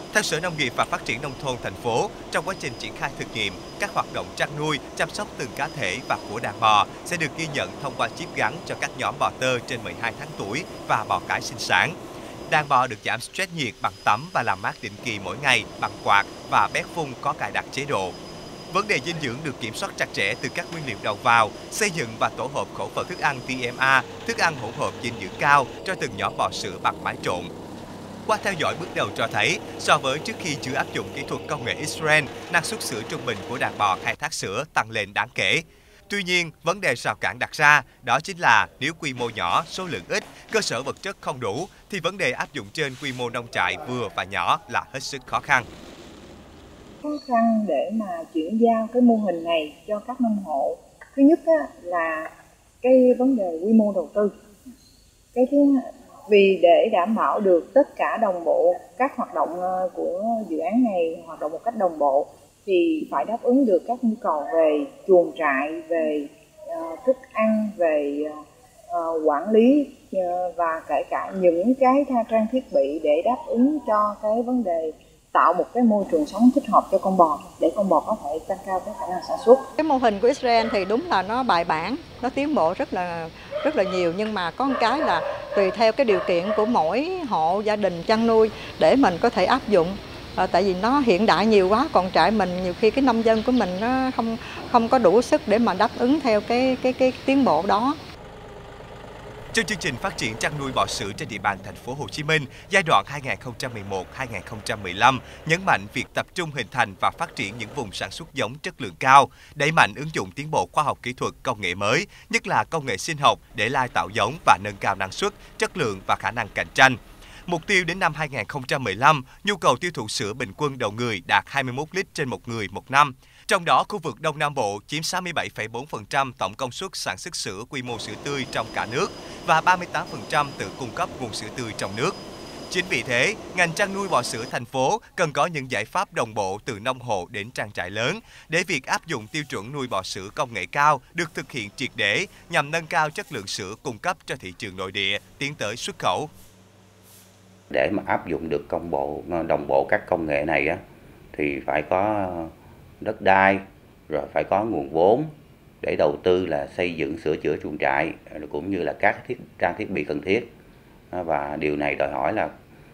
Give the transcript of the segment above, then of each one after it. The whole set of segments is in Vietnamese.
Theo Sở Nông nghiệp và Phát triển Nông thôn thành phố, trong quá trình triển khai thực nghiệm, các hoạt động chăn nuôi, chăm sóc từng cá thể và của đàn bò sẽ được ghi nhận thông qua chip gắn cho các nhóm bò tơ trên 12 tháng tuổi và bò cái sinh sản. Đàn bò được giảm stress nhiệt bằng tắm và làm mát định kỳ mỗi ngày bằng quạt và bét phun có cài đặt chế độ. Vấn đề dinh dưỡng được kiểm soát chặt chẽ từ các nguyên liệu đầu vào, xây dựng và tổ hợp khẩu phần thức ăn TMA, thức ăn hỗn hợp dinh dưỡng cao cho từng nhóm bò sữa bằng máy trộn. Qua theo dõi bước đầu cho thấy, so với trước khi chưa áp dụng kỹ thuật công nghệ Israel, năng suất sữa trung bình của đàn bò khai thác sữa tăng lên đáng kể. Tuy nhiên, vấn đề rào cản đặt ra đó chính là nếu quy mô nhỏ, số lượng ít, cơ sở vật chất không đủ, thì vấn đề áp dụng trên quy mô nông trại vừa và nhỏ là hết sức khó khăn. Khó khăn để mà chuyển giao cái mô hình này cho các nông hộ, thứ nhất là cái vấn đề quy mô đầu tư. Cái thứ vì để đảm bảo được tất cả đồng bộ các hoạt động của dự án này hoạt động một cách đồng bộ thì phải đáp ứng được các nhu cầu về chuồng trại, về thức ăn, về quản lý và kể cả những cái trang thiết bị để đáp ứng cho cái vấn đề tạo một cái môi trường sống thích hợp cho con bò để con bò có thể tăng cao cái khả năng sản xuất. Cái mô hình của Israel thì đúng là nó bài bản, nó tiến bộ rất là nhiều, nhưng mà có một cái là tùy theo cái điều kiện của mỗi hộ gia đình chăn nuôi để mình có thể áp dụng. Tại vì nó hiện đại nhiều quá, còn trại mình nhiều khi cái nông dân của mình nó không có đủ sức để mà đáp ứng theo cái tiến bộ đó. Trong chương trình phát triển chăn nuôi bò sữa trên địa bàn thành phố Hồ Chí Minh giai đoạn 2011-2015 nhấn mạnh việc tập trung hình thành và phát triển những vùng sản xuất giống chất lượng cao, đẩy mạnh ứng dụng tiến bộ khoa học kỹ thuật công nghệ mới, nhất là công nghệ sinh học để lai tạo giống và nâng cao năng suất, chất lượng và khả năng cạnh tranh. Mục tiêu đến năm 2015, nhu cầu tiêu thụ sữa bình quân đầu người đạt 21 lít trên một người một năm. Trong đó, khu vực Đông Nam Bộ chiếm 67,4% tổng công suất sản xuất sữa quy mô sữa tươi trong cả nước và 38% tự cung cấp nguồn sữa tươi trong nước. Chính vì thế, ngành chăn nuôi bò sữa thành phố cần có những giải pháp đồng bộ từ nông hộ đến trang trại lớn để việc áp dụng tiêu chuẩn nuôi bò sữa công nghệ cao được thực hiện triệt để nhằm nâng cao chất lượng sữa cung cấp cho thị trường nội địa, tiến tới xuất khẩu. Để mà áp dụng được đồng bộ các công nghệ này thì phải có đất đai, rồi phải có nguồn vốn để đầu tư là xây dựng sửa chữa chuồng trại cũng như là các trang thiết bị cần thiết. Và điều này đòi hỏi là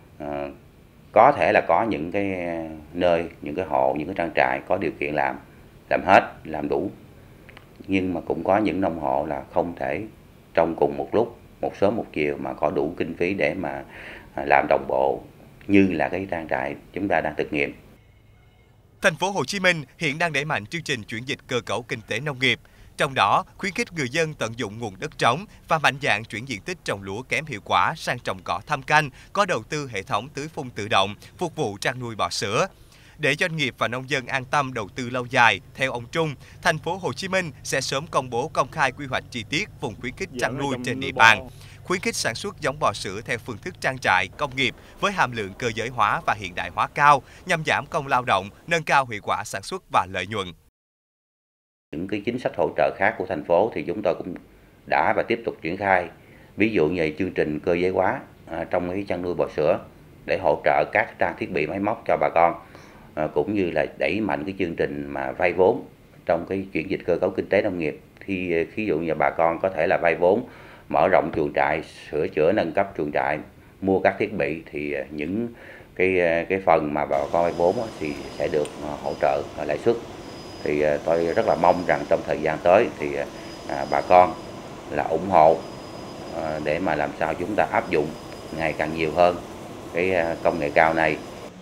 có thể là có những cái nơi, những cái hộ, những cái trang trại có điều kiện làm hết, làm đủ. Nhưng mà cũng có những nông hộ là không thể trong cùng một lúc, một sớm một chiều mà có đủ kinh phí để mà làm đồng bộ như là cái trang trại chúng ta đang thực nghiệm. Thành phố Hồ Chí Minh hiện đang đẩy mạnh chương trình chuyển dịch cơ cấu kinh tế nông nghiệp, trong đó khuyến khích người dân tận dụng nguồn đất trống và mạnh dạn chuyển diện tích trồng lúa kém hiệu quả sang trồng cỏ thâm canh, có đầu tư hệ thống tưới phun tự động, phục vụ chăn nuôi bò sữa. Để doanh nghiệp và nông dân an tâm đầu tư lâu dài, theo ông Trung, Thành phố Hồ Chí Minh sẽ sớm công bố công khai quy hoạch chi tiết vùng khuyến khích chăn nuôi trên địa bàn, khuyến khích sản xuất giống bò sữa theo phương thức trang trại, công nghiệp với hàm lượng cơ giới hóa và hiện đại hóa cao nhằm giảm công lao động, nâng cao hiệu quả sản xuất và lợi nhuận. Những cái chính sách hỗ trợ khác của thành phố thì chúng tôi cũng đã và tiếp tục triển khai, ví dụ như chương trình cơ giới hóa trong cái chăn nuôi bò sữa để hỗ trợ các trang thiết bị máy móc cho bà con, cũng như là đẩy mạnh cái chương trình mà vay vốn trong cái chuyển dịch cơ cấu kinh tế nông nghiệp. Thì ví dụ như bà con có thể là vay vốn mở rộng chuồng trại, sửa chữa nâng cấp chuồng trại, mua các thiết bị thì những cái phần mà bà con vay vốn thì sẽ được hỗ trợ lãi suất. Thì tôi rất là mong rằng trong thời gian tới thì bà con là ủng hộ để mà làm sao chúng ta áp dụng ngày càng nhiều hơn cái công nghệ cao này.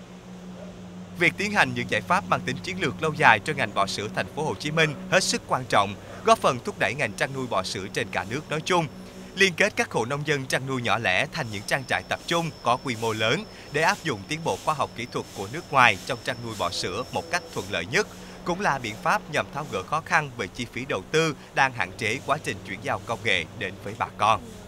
Việc tiến hành những giải pháp mang tính chiến lược lâu dài cho ngành bò sữa Thành phố Hồ Chí Minh hết sức quan trọng, góp phần thúc đẩy ngành chăn nuôi bò sữa trên cả nước nói chung. Liên kết các hộ nông dân chăn nuôi nhỏ lẻ thành những trang trại tập trung có quy mô lớn để áp dụng tiến bộ khoa học kỹ thuật của nước ngoài trong chăn nuôi bò sữa một cách thuận lợi nhất, cũng là biện pháp nhằm tháo gỡ khó khăn về chi phí đầu tư đang hạn chế quá trình chuyển giao công nghệ đến với bà con.